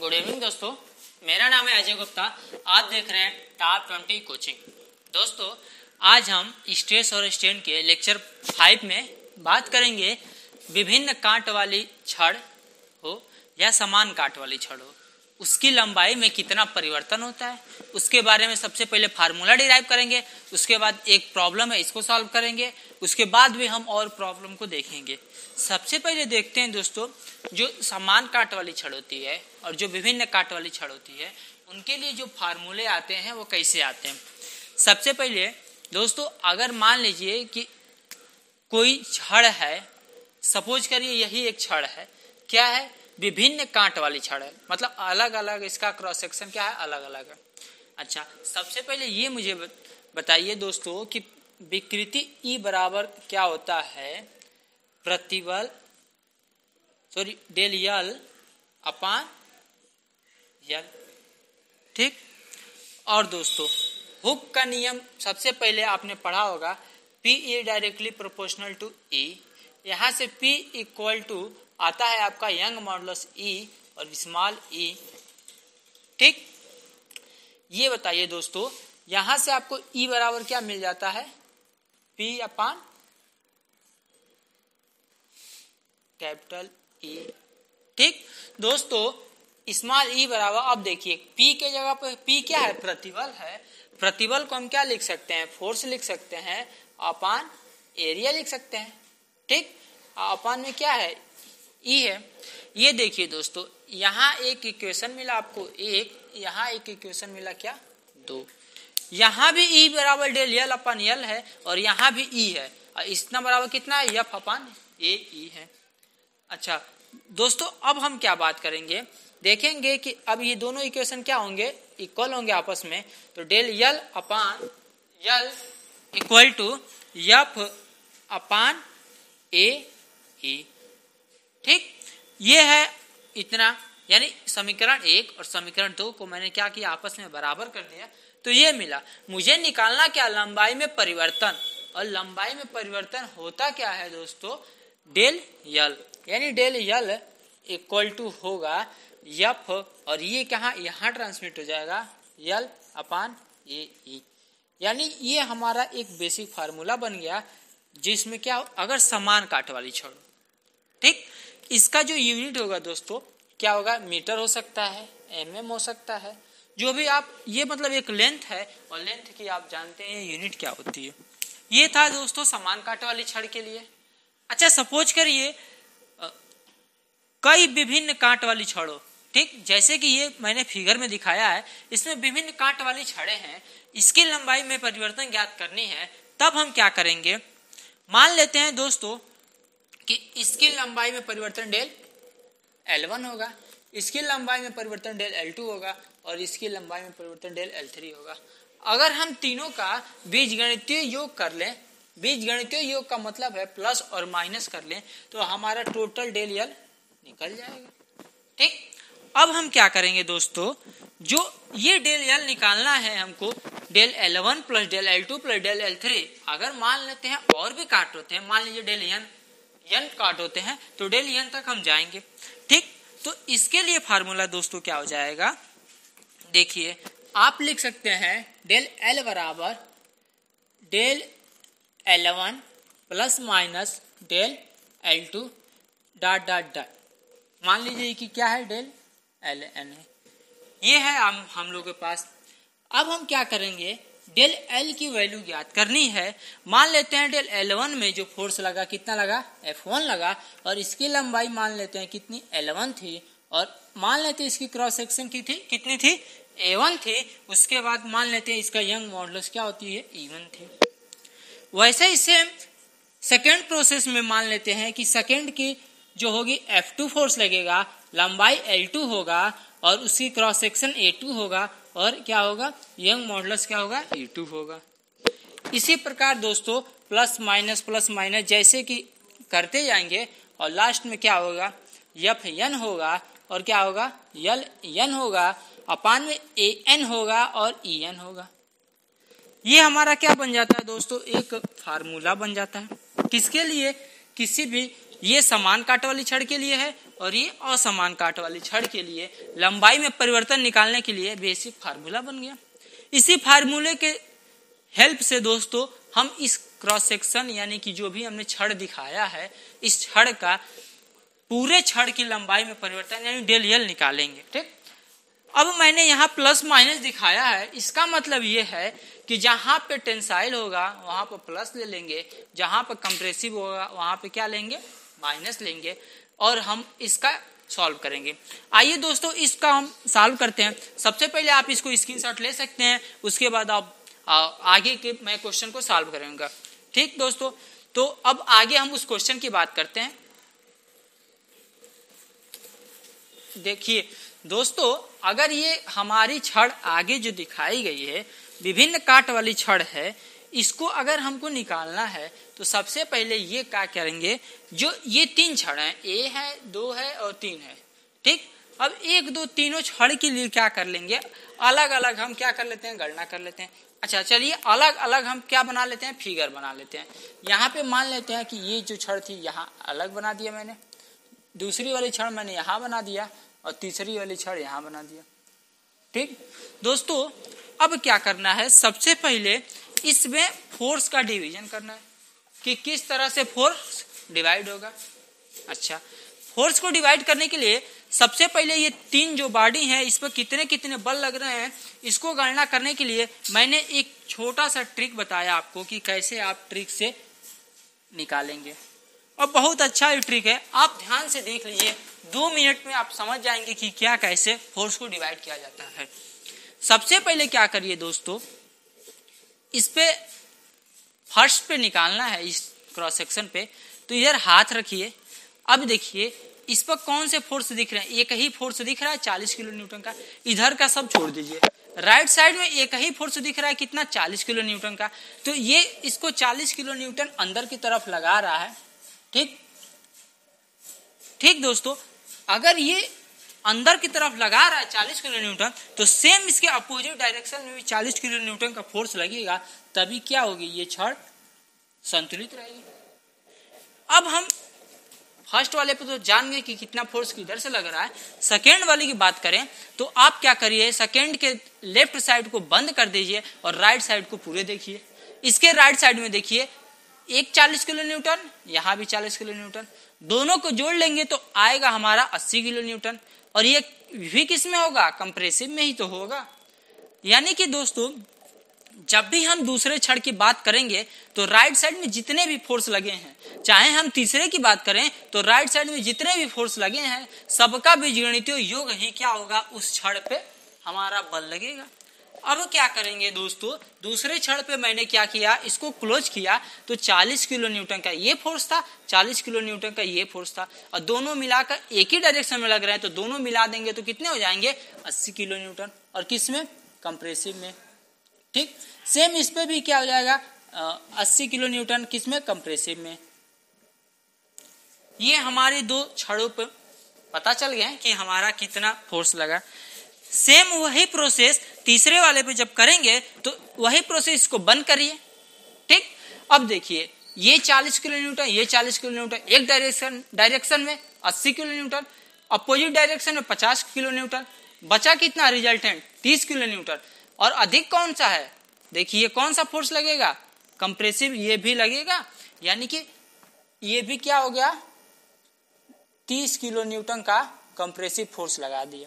Good evening दोस्तों, मेरा नाम है अजय गुप्ता। आप देख रहे हैं टॉप 20 कोचिंग। दोस्तों, आज हम स्ट्रेस और स्ट्रेन के लेक्चर 5 में बात करेंगे विभिन्न काट वाली छड़ हो या समान काट वाली छड़ हो, उसकी लंबाई में कितना परिवर्तन होता है, उसके बारे में सबसे पहले फार्मूला डिराइव करेंगे। उसके बाद एक प्रॉब्लम है, इसको सॉल्व करेंगे। उसके बाद भी हम और प्रॉब्लम को देखेंगे। सबसे पहले देखते हैं दोस्तों, जो समान काट वाली छड़ होती है और जो विभिन्न काट वाली छड़ होती है, उनके लिए जो फार्मूले आते हैं वो कैसे आते हैं। सबसे पहले दोस्तों, अगर मान लीजिए कि कोई छड़ है, सपोज करिए यही एक छड़ है, क्या है, विभिन्न कांट वाली छड़ है, मतलब अलग अलग इसका क्रॉस सेक्शन क्या है, अलग अलग है। अच्छा, सबसे पहले ये मुझे बताइए दोस्तों कि विकृति ई बराबर क्या होता है, प्रतिबल डेल यल अपान यल, ठीक। और दोस्तों, हुक का नियम सबसे पहले आपने पढ़ा होगा, P A directly proportional to e. यहाँ से P इक्वल टू आता है आपका यंग मॉडुलस E और स्मॉल e, ठीक। ये बताइए दोस्तों, यहां से आपको E बराबर क्या मिल जाता है, P अपान कैपिटल E, ठीक। दोस्तों, स्मॉल e बराबर, अब देखिए P के जगह पर P क्या है, प्रतिबल है। प्रतिबल को हम क्या लिख सकते हैं, फोर्स लिख सकते हैं, अपान एरिया लिख सकते हैं, ठीक। अपान में क्या है, E है। ये देखिए दोस्तों, यहाँ एक इक्वेशन मिला आपको एक, यहाँ एक इक्वेशन मिला क्या, 2। यहाँ भी E बराबर डेल यल अपान यल है और यहाँ भी E है, और इतना बराबर कितना है, F अपान ए E है। अच्छा दोस्तों, अब हम क्या बात करेंगे, देखेंगे कि अब ये दोनों इक्वेशन क्या होंगे, इक्वल होंगे आपस में। तो del L upon L equal to F upon A E, ठीक। ये है इतना, यानी समीकरण 1 और समीकरण 2 को मैंने क्या किया, आपस में बराबर कर दिया, तो ये मिला। मुझे निकालना क्या, लंबाई में परिवर्तन, और लंबाई में परिवर्तन होता क्या है दोस्तों, डेल यल, यानी डेल यल इक्वल टू होगा F, और ये कहाँ, यहाँ ट्रांसमिट हो जाएगा यल अपान ए E। यानी ये हमारा एक बेसिक फार्मूला बन गया, जिसमें क्या, अगर समान काट वाली छड़, ठीक। इसका जो यूनिट होगा दोस्तों क्या होगा, मीटर हो सकता है, mm हो सकता है, जो भी आप, ये मतलब एक लेंथ है, और लेंथ की आप जानते हैं यूनिट क्या होती है। ये था दोस्तों समान काट वाली छड़ के लिए। अच्छा, सपोज करिए कई विभिन्न कांट वाली छड़ों, ठीक, जैसे कि ये मैंने फिगर में दिखाया है, इसमें विभिन्न कांट वाली छड़ें हैं, इसकी लंबाई में परिवर्तन ज्ञात करनी है। तब हम क्या करेंगे, मान लेते हैं दोस्तों कि इसकी लंबाई में परिवर्तन डेल L1 होगा, इसकी लंबाई में परिवर्तन डेल L2 होगा, और इसकी लंबाई में परिवर्तन डेल L3 होगा। अगर हम तीनों का बीजगणितीय योग कर लें, बीजगणितीय योग का मतलब है प्लस और माइनस कर लें, तो हमारा टोटल डेल यल निकल जाएगा, ठीक। अब हम क्या करेंगे दोस्तों, जो ये डेल यल निकालना है हमको, del L1 plus del L2 plus del L3। अगर मान लेते हैं और भी काट होते हैं, मान लीजिए डेल n काट होते हैं, तो डेल n तक हम जाएंगे, ठीक। तो इसके लिए फार्मूला दोस्तों क्या हो जाएगा, देखिए आप लिख सकते हैं डेल L बराबर del L1 plus minus del L2 dot dot dot, मान लीजिए कि क्या है, डेल Ln है। ये है हम लोग के पास। अब हम क्या करेंगे, डेल L की वैल्यू ज्ञात करनी है। मान लेते हैं डेल L1 में जो फोर्स लगा, कितना लगा, F1 लगा, और इसकी लंबाई मान लेते हैं कितनी, L1 थी, और मान लेते हैं इसकी क्रॉस सेक्शन की थी, कितनी थी, A1 थी। उसके बाद मान लेते हैं इसका यंग मॉडुलस क्या होती है, E1 थी। वैसे ही सेम सेकेंड प्रोसेस में मान लेते हैं कि सेकेंड की जो होगी F2 फोर्स लगेगा, लंबाई L2 होगा, और उसकी क्रॉस सेक्शन A2 होगा, और क्या होगा, यंग मॉडुलस क्या होगा, E2 होगा। इसी प्रकार दोस्तों प्लस माइनस जैसे कि करते जाएंगे, और लास्ट में क्या होगा, Fn होगा, और क्या होगा, Ln होगा, अपान में An होगा और En होगा। ये हमारा क्या बन जाता है दोस्तों, एक फार्मूला बन जाता है। किसके लिए, किसी भी, ये समान काट वाली छड़ के लिए है और ये असमान काट वाली छड़ के लिए लंबाई में परिवर्तन निकालने के लिए बेसिक फार्मूला बन गया। इसी फार्मूले के हेल्प से दोस्तों हम इस क्रॉस सेक्शन यानी कि जो भी हमने छड़ दिखाया है इस छड़ का पूरे छड़ की लंबाई में परिवर्तन यानी डेल एल निकालेंगे। ठीक, अब मैंने यहाँ प्लस माइनस दिखाया है, इसका मतलब ये है कि जहां पे टेंसाइल होगा वहां पे प्लस ले लेंगे, जहां पे कंप्रेसिव होगा वहां पे क्या लेंगे, माइनस लेंगे, और हम इसका सॉल्व करेंगे। आइए दोस्तों इसका हम सॉल्व करते हैं। सबसे पहले आप इसको स्क्रीनशॉट ले सकते हैं, उसके बाद आप आगे के मैं क्वेश्चन को सॉल्व करूंगा। ठीक दोस्तों, तो अब आगे हम उस क्वेश्चन की बात करते हैं। देखिए दोस्तों, अगर ये हमारी छड़ आगे जो दिखाई गई है विभिन्न काट वाली छड़ है, इसको अगर हमको निकालना है तो सबसे पहले ये क्या करेंगे, जो ये तीन छड़ हैं, ए है, 2 है और 3 है। ठीक, अब 1 2 तीनों छड़ के लिए क्या कर लेंगे, अलग अलग हम क्या कर लेते हैं, गणना कर लेते हैं। अच्छा चलिए अलग अलग हम क्या बना लेते हैं, फिगर बना लेते हैं। यहाँ पे मान लेते हैं कि ये जो छड़ थी यहाँ अलग बना दिया मैंने, दूसरी वाली छड़ मैंने यहाँ बना दिया और तीसरी वाली छड़ यहाँ बना दिया। ठीक दोस्तों, अब क्या करना है, सबसे पहले इसमें फोर्स का डिवीजन करना है कि किस तरह से फोर्स डिवाइड होगा। अच्छा, फोर्स को डिवाइड करने के लिए सबसे पहले ये तीन जो बॉडी है इस पर कितने कितने बल लग रहे हैं इसको गणना करने के लिए मैंने एक छोटा सा ट्रिक बताया आपको कि कैसे आप ट्रिक से निकालेंगे, और बहुत अच्छा ये ट्रिक है, आप ध्यान से देख लीजिए, 2 मिनट में आप समझ जाएंगे कि क्या कैसे फोर्स को डिवाइड किया जाता है। सबसे पहले क्या करिए दोस्तों, इस पे फर्स्ट पे निकालना है, इस क्रॉस सेक्शन पे, तो इधर हाथ रखिए। अब देखिए इस पर कौन से फोर्स दिख रहे हैं, एक ही फोर्स दिख रहा है 40 किलो न्यूटन का, इधर का सब छोड़ दीजिए। राइट साइड में एक ही फोर्स दिख रहा है कितना, 40 किलो न्यूटन का, तो ये इसको 40 किलो न्यूटन अंदर की तरफ लगा रहा है। ठीक ठीक दोस्तों, अगर ये अंदर की तरफ लगा रहा है 40 किलो न्यूटन, तो सेम इसके अपोजिट डायरेक्शन में भी 40 किलो न्यूटन का फोर्स लगेगा, तभी क्या होगी, ये छड़ संतुलित रहेगी। अब हम फर्स्ट वाले पे तो जान गए कि कितना फोर्स किधर से लग रहा है। सेकेंड वाले की बात करें तो आप क्या करिए, सेकेंड के लेफ्ट साइड को बंद कर दीजिए और राइट साइड को पूरे देखिए। इसके राइट साइड में देखिए एक 40 किलो न्यूटन, यहाँ भी 40 किलो न्यूटन, दोनों को जोड़ लेंगे तो आएगा हमारा 80 किलो न्यूटन, और ये भी किस में होगा, कंप्रेसिव में ही तो होगा। यानी कि दोस्तों जब भी हम दूसरे छड़ की बात करेंगे तो राइट साइड में जितने भी फोर्स लगे हैं, चाहे हम तीसरे की बात करें तो राइट साइड में जितने भी फोर्स लगे हैं सबका बीजगणितीय योग ही क्या होगा, उस छड़ पे हमारा बल लगेगा। अब क्या करेंगे दोस्तों, दूसरे छड़ पे मैंने क्या किया, इसको क्लोज किया तो 40 किलो न्यूटन का ये फोर्स था, 40 किलो न्यूटन का ये फोर्स था, और दोनों मिलाकर एक ही डायरेक्शन में लग रहे हैं, तो दोनों मिला देंगे तो कितने हो जाएंगे, 80 किलो न्यूटन, और किस में, कंप्रेसिव में। ठीक, सेम इस पे भी क्या हो जाएगा, 80 किलो न्यूटन, किस में, कंप्रेसिव में। ये हमारे दो छड़ों पे पता चल गया कि हमारा कितना फोर्स लगा। सेम वही प्रोसेस तीसरे वाले पे जब करेंगे तो वही प्रोसेस को बंद करिए। ठीक, अब देखिए ये 40 किलो न्यूटन, ये 40 किलो न्यूटन, एक डायरेक्शन में 80 किलो न्यूटन, अपोजिट डायरेक्शन में 50 किलो न्यूटन, बचा कितना रिजल्टेंट, 30 किलो न्यूटन। और अधिक कौन सा है, देखिए कौन सा फोर्स लगेगा, कंप्रेसिव, ये भी लगेगा, यानी कि ये भी क्या हो गया, 30 किलो न्यूटन का कंप्रेसिव फोर्स लगा दिया।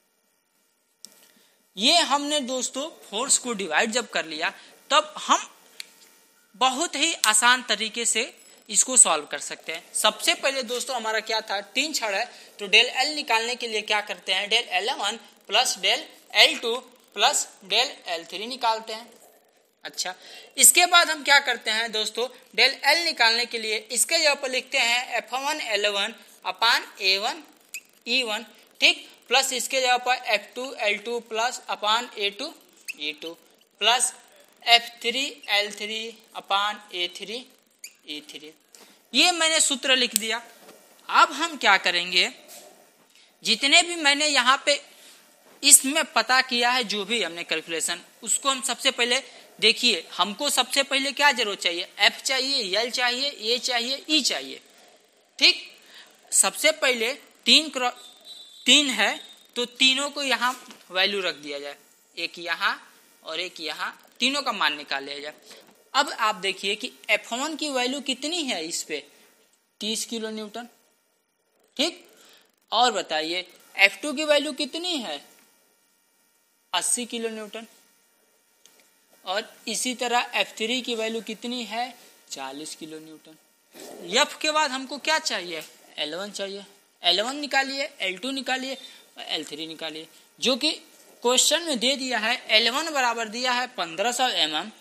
ये हमने दोस्तों फोर्स को डिवाइड जब कर लिया तब हम बहुत ही आसान तरीके से इसको सॉल्व कर सकते हैं। सबसे पहले दोस्तों हमारा क्या था, 3 छड़ है तो डेल एल निकालने के लिए क्या करते हैं, del L1 plus del L2 plus del L3 निकालते हैं। अच्छा, इसके बाद हम क्या करते हैं दोस्तों, डेल L निकालने के लिए इसके जगह पर लिखते हैं F1 L1 अपान A1 E1, ठीक, प्लस इसके जगह पर F2 L2 प्लस अपान A2 E2 plus F3 L3 अपान A3 E3। ये मैंने सूत्र लिख दिया। अब हम क्या करेंगे, जितने भी मैंने यहाँ पे इसमें पता किया है, जो भी हमने कैलकुलेशन, उसको हम सबसे पहले देखिए, हमको सबसे पहले क्या जरूरत चाहिए, F चाहिए, L चाहिए, A चाहिए, E चाहिए। ठीक, सबसे पहले तीन है तो तीनों को यहाँ वैल्यू रख दिया जाए, एक यहाँ और एक यहाँ, तीनों का मान निकाल लिया जाए। अब आप देखिए कि F1 की वैल्यू कितनी है इस पे 30 किलो न्यूटन, ठीक। और बताइए F2 की वैल्यू कितनी है 80 किलो न्यूटन, और इसी तरह F3 की वैल्यू कितनी है 40 किलो न्यूटन। F के बाद हमको क्या चाहिए L1 चाहिए, L1 निकालिए, L2 निकालिए और L3 निकालिए, जो कि क्वेश्चन में दे दिया है। L1 बराबर दिया है 1500 mm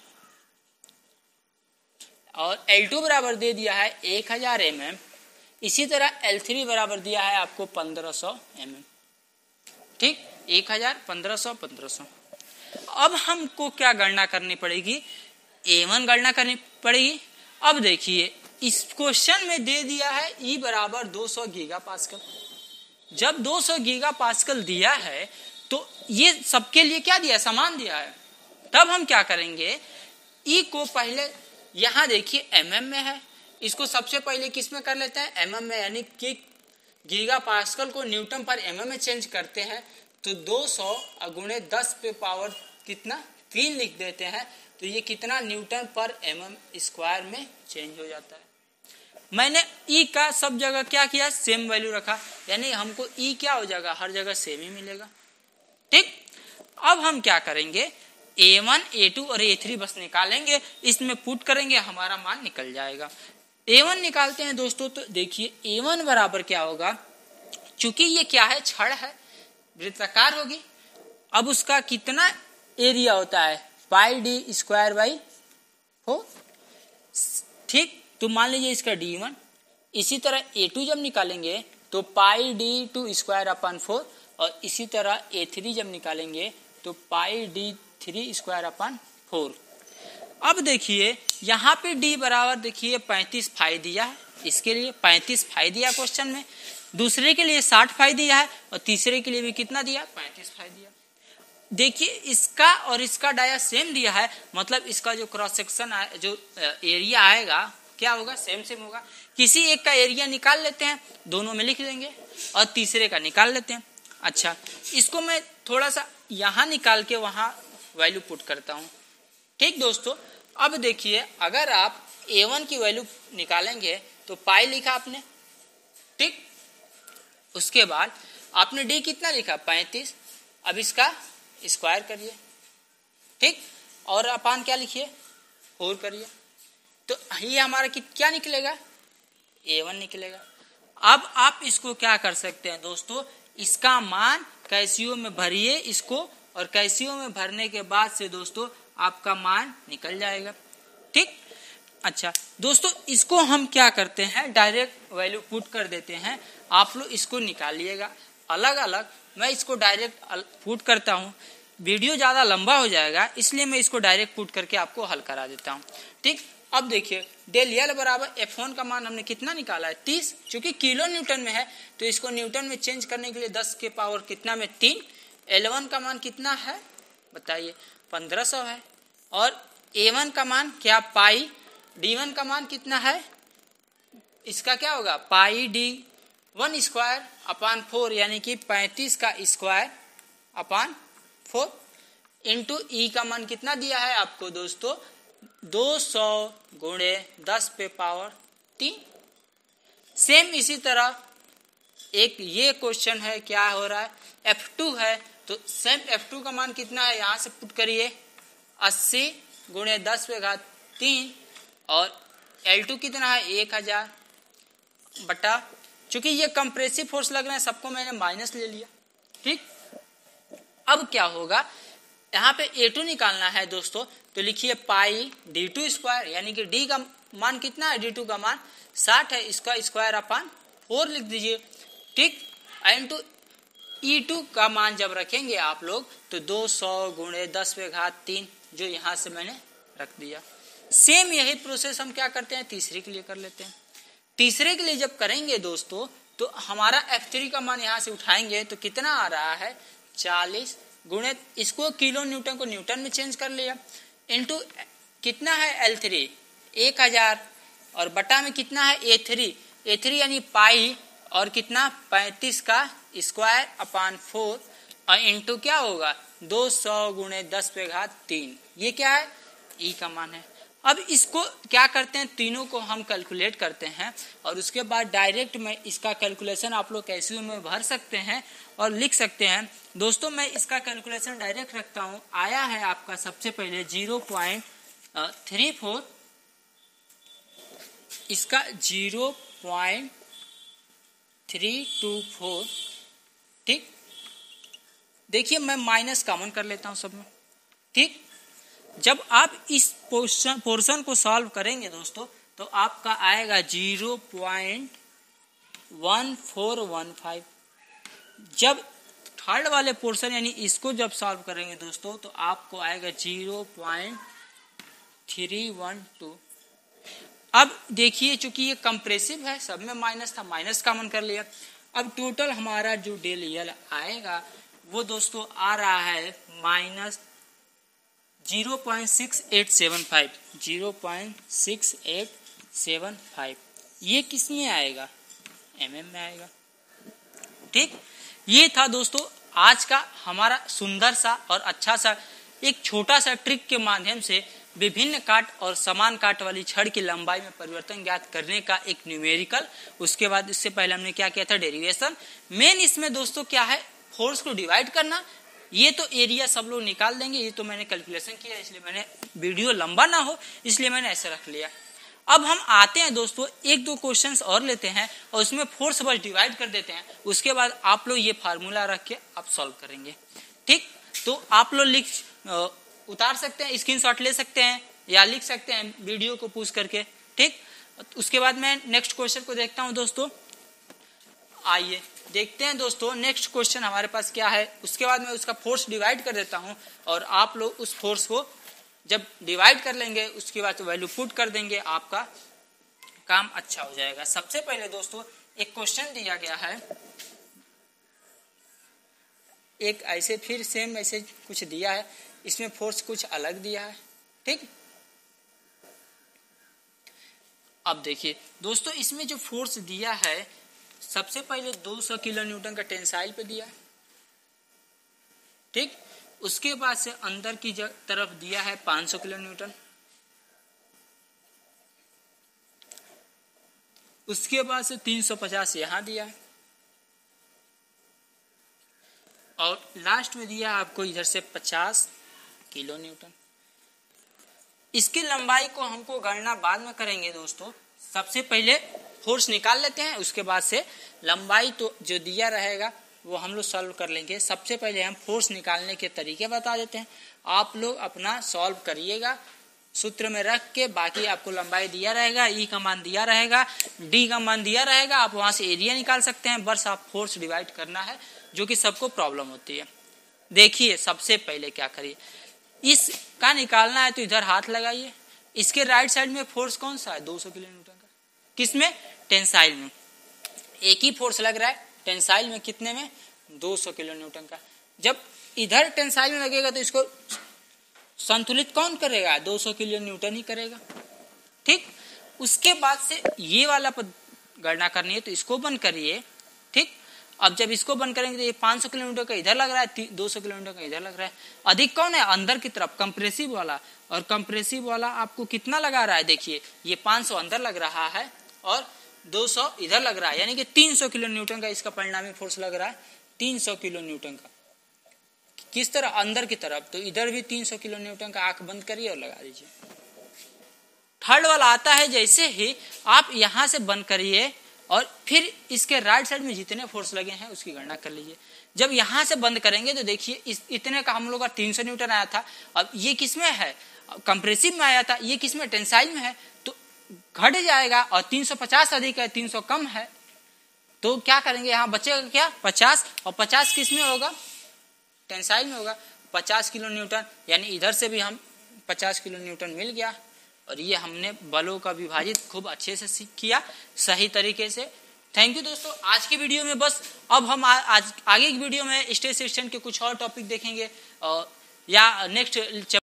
और L2 बराबर दे दिया है 1000 mm, इसी तरह L3 बराबर दिया है आपको 1500 mm, ठीक, 1000, 1500, 1500। अब हमको क्या गणना करनी पड़ेगी, A1 गणना करनी पड़ेगी। अब देखिए इस क्वेश्चन में दे दिया है E बराबर 200 गीगा पास्कल। जब 200 गीगा पास्कल दिया है तो ये सबके लिए क्या दिया, समान दिया है। तब हम क्या करेंगे, E को पहले यहाँ देखिए mm में है, इसको सबसे पहले किस में कर लेते हैं mm में, यानी कि गीगा पास्कल को न्यूटन पर mm में चेंज करते हैं तो 200 गुणे 10 पे पावर कितना 3 लिख देते हैं, तो ये कितना न्यूटन पर mm स्क्वायर में चेंज हो जाता है। मैंने E का सब जगह क्या किया, सेम वैल्यू रखा, यानी हमको E क्या हो जाएगा, हर जगह सेम ही मिलेगा, ठीक। अब हम क्या करेंगे, A1, A2 और A3 बस निकालेंगे, इसमें पुट करेंगे, हमारा मान निकल जाएगा। A1 निकालते हैं दोस्तों, तो देखिए A1 बराबर क्या होगा, चूंकि ये क्या है, छड़ है, वृत्ताकार होगी। अब उसका कितना एरिया होता है, पाई डी स्क्वायर बाई 4, ठीक। तो मान लीजिए इसका D1, इसी तरह A2 जब निकालेंगे तो पाई D2 स्क्वायर अपन 4, और इसी तरह A3 जब निकालेंगे तो पाई D3 स्क्वायर अपन 4। अब देखिए यहाँ पे D बराबर देखिए 35 फाई दिया है, इसके लिए 35 फाई दिया क्वेश्चन में, दूसरे के लिए 60 फाई दिया है और तीसरे के लिए भी कितना दिया, 35 फाई दिया। देखिए इसका और इसका डाया सेम दिया है, मतलब इसका जो क्रॉस सेक्शन जो एरिया आएगा क्या होगा, सेम होगा। किसी एक का एरिया निकाल लेते हैं, दोनों में लिख देंगे, और तीसरे का निकाल लेते हैं। अच्छा, इसको मैं थोड़ा सा यहाँ निकाल के वहाँ वैल्यू पुट करता हूँ, ठीक दोस्तों। अब देखिए अगर आप A1 की वैल्यू निकालेंगे तो पाई लिखा आपने, ठीक। उसके बाद आपने D कितना लिखा 35, अब इसका स्क्वायर करिए, ठीक, और अपान क्या लिखिए 4 करिए, तो ये हमारा क्या निकलेगा, A1 निकलेगा। अब आप इसको क्या कर सकते हैं दोस्तों, इसका मान कैसियो में भरिए इसको, और कैसियो में भरने के बाद से दोस्तों आपका मान निकल जाएगा, ठीक। अच्छा दोस्तों, इसको हम क्या करते हैं, डायरेक्ट वैल्यू पुट कर देते हैं। आप लोग इसको निकालिएगा अलग अलग, मैं इसको डायरेक्ट पुट करता हूँ, वीडियो ज़्यादा लंबा हो जाएगा, इसलिए मैं इसको डायरेक्ट पुट करके आपको हल करा देता हूँ, ठीक। अब देखिए डेल L बराबर F1 का मान हमने कितना निकाला है 30, चूंकि किलो न्यूटन में है तो इसको न्यूटन में चेंज करने के लिए 10 के पावर कितना में 3। L1 का मान कितना है बताइए 1500 है, और A1 का मान क्या पाई, D1 का मान कितना है, इसका क्या होगा पाई D1 स्क्वायर अपान 4, यानी कि 35 का स्क्वायर अपान 4 इंटू E का मान कितना दिया है आपको दोस्तों 200 गुणे 10 पे पावर 3। सेम इसी तरह एक ये क्वेश्चन है, क्या हो रहा है F2 है, तो सेम F2 का मान कितना है, यहाँ से पुट करिए 80 गुणे 10 पे घात 3, और L2 कितना है 1000 बटा, चूंकि ये कंप्रेसिव फोर्स लग रहे हैं सबको मैंने माइनस ले लिया, ठीक। अब क्या होगा, यहाँ पे A2 निकालना है दोस्तों, तो लिखिए पाई D2 स्क्वायर, यानी कि D का मान कितना है, D2 का मान 60 है, इसका स्क्वायर अपान 4 लिख दीजिए, ठीक। इंटू E2 का मान जब रखेंगे आप लोग तो 200 गुणे 10 पे घात 3, जो यहाँ से मैंने रख दिया। सेम यही प्रोसेस हम क्या करते हैं तीसरे के लिए कर लेते हैं। तीसरे के लिए जब करेंगे दोस्तों तो हमारा F3 का मान यहाँ से उठाएंगे तो कितना आ रहा है 40 गुणे, इसको किलो न्यूटन को न्यूटन में चेंज कर लिया, इंटू कितना है L3 1000, और बटा में कितना है A3 यानी पाई, और कितना 35 का स्क्वायर अपान 4 और इंटू क्या होगा 200 गुणे 10 पे घात 3। ये क्या है ई का मान है। अब इसको क्या करते हैं, तीनों को हम कैलकुलेट करते हैं और उसके बाद डायरेक्ट में इसका कैलकुलेशन आप लोग कैसे में भर सकते हैं और लिख सकते हैं। दोस्तों मैं इसका कैलकुलेशन डायरेक्ट रखता हूं। आया है आपका सबसे पहले 0.34, इसका 0.324। ठीक, देखिए मैं माइनस कॉमन कर लेता हूं सब में। ठीक, जब आप इस पोर्शन को सॉल्व करेंगे दोस्तों तो आपका आएगा 0.1415। जब थर्ड वाले पोर्शन यानी इसको जब सॉल्व करेंगे दोस्तों तो आपको आएगा 0.312। अब देखिए चूंकि ये कंप्रेसिव है, सब में माइनस था, माइनस कॉमन कर लिया। अब टोटल हमारा जो डेल यल आएगा वो दोस्तों आ रहा है माइनस 0.6875। 0.6875 ये किस में आएगा, mm में आएगा। ठीक, ये था दोस्तों आज का हमारा सुंदर सा और अच्छा सा एक छोटा सा ट्रिक के माध्यम से विभिन्न काट और समान काट वाली छड़ की लंबाई में परिवर्तन ज्ञात करने का एक न्यूमेरिकल। उसके बाद इससे पहले हमने क्या किया था, डेरिवेशन। मेन इसमें दोस्तों क्या है, फोर्स को डिवाइड करना। ये तो एरिया सब लोग निकाल देंगे, ये तो मैंने कैलकुलेशन किया इसलिए मैंने वीडियो लंबा ना हो इसलिए मैंने ऐसे रख लिया। अब हम आते हैं दोस्तों एक दो क्वेश्चंस और लेते हैं और उसमें फोर्स बस डिवाइड कर देते हैं। उसके बाद आप लोग ये फार्मूला रख के आप सॉल्व करेंगे। ठीक, तो आप लोग उतार सकते हैं, स्क्रीनशॉट ले सकते हैं या लिख सकते हैं वीडियो को पूछ करके। ठीक, उसके बाद मैं नेक्स्ट क्वेश्चन को देखता हूं दोस्तों। आइए देखते हैं दोस्तों नेक्स्ट क्वेश्चन हमारे पास क्या है। उसके बाद मैं उसका फोर्स डिवाइड कर देता हूं और आप लोग उस फोर्स को जब डिवाइड कर लेंगे उसके बाद वैल्यू पुट कर देंगे, आपका काम अच्छा हो जाएगा। सबसे पहले दोस्तों एक क्वेश्चन दिया गया है, एक ऐसे फिर सेम ऐसे कुछ दिया है, इसमें फोर्स कुछ अलग दिया है। ठीक, अब देखिए दोस्तों इसमें जो फोर्स दिया है सबसे पहले 200 किलो न्यूटन का टेंसाइल पे दिया है। ठीक, उसके बाद से अंदर की तरफ दिया है 500 किलो न्यूटन। उसके बाद से 350 यहां दिया है और लास्ट में दिया आपको इधर से 50 किलो न्यूटन। इसकी लंबाई को हमको गणना बाद में करेंगे दोस्तों। सबसे पहले फोर्स निकाल लेते हैं, उसके बाद से लंबाई तो जो दिया रहेगा वो हम लोग सॉल्व कर लेंगे। सबसे पहले हम फोर्स निकालने के तरीके बता देते हैं, आप लोग अपना सॉल्व करिएगा सूत्र में रख के। बाकी आपको लंबाई दिया रहेगा, ई का मान दिया रहेगा, डी का मान दिया रहेगा, आप वहां से एरिया निकाल सकते हैं। बस आप फोर्स डिवाइड करना है जो कि सबको प्रॉब्लम होती है। देखिए सबसे पहले क्या करिए, इसका निकालना है तो इधर हाथ लगाइए। इसके राइट साइड में फोर्स कौन सा है, 200 किलो न्यूटन का। किसमें, टेंसाइल में। एक ही फोर्स लग रहा है टेंसाइल में, कितने में, 200 किलो न्यूटन का। जब इधर टेंसाइल में लगेगा तो इसको संतुलित कौन करेगा, 200 किलो न्यूटन ही करेगा। ठीक, उसके बाद से ये वाला पद गणना करनी है तो इसको बंद करिए। ठीक, अब जब इसको बंद करेंगे तो ये 500 किलोमीटर का इधर लग रहा है, 200 किलोमीटर का इधर लग रहा है। अधिक कौन है, अंदर की तरफ कंप्रेसिव वाला। और कंप्रेसिव वाला आपको कितना लगा रहा है, देखिए ये 500 अंदर लग रहा है और 200 इधर लग रहा है, यानी कि 300 किलो न्यूटन का इसका परिणामी फोर्स लग रहा है। 300 किलो न्यूटन का किस तरह, अंदर की तरफ। तो इधर भी 300 किलो न्यूटन का आंख बंद करिए और लगा दीजिए। थर्ड वाला आता है, जैसे ही आप यहां से बंद करिए और फिर इसके राइट साइड में जितने फोर्स लगे हैं उसकी गणना कर लीजिए। जब यहां से बंद करेंगे तो देखिए इतने का हम लोग का 300 न्यूटन आया था। अब ये किसमें है, कंप्रेसिव में आया था, ये किसमें, टेंसाइल में है, तो घट जाएगा। और 350 अधिक है, 300 कम है, तो क्या करेंगे, यहाँ बचेगा क्या, 50। और 50 किसमें होगा, टेंसाइल में होगा। 50 किलो न्यूटन, यानी इधर से भी हम 50 किलो न्यूटन मिल गया। और ये हमने बलों का विभाजित खूब अच्छे से सीख किया सही तरीके से। थैंक यू दोस्तों। आज की वीडियो में बस, अब हम आज आगे की वीडियो में स्ट्रेस स्ट्रेन के कुछ और टॉपिक देखेंगे या नेक्स्ट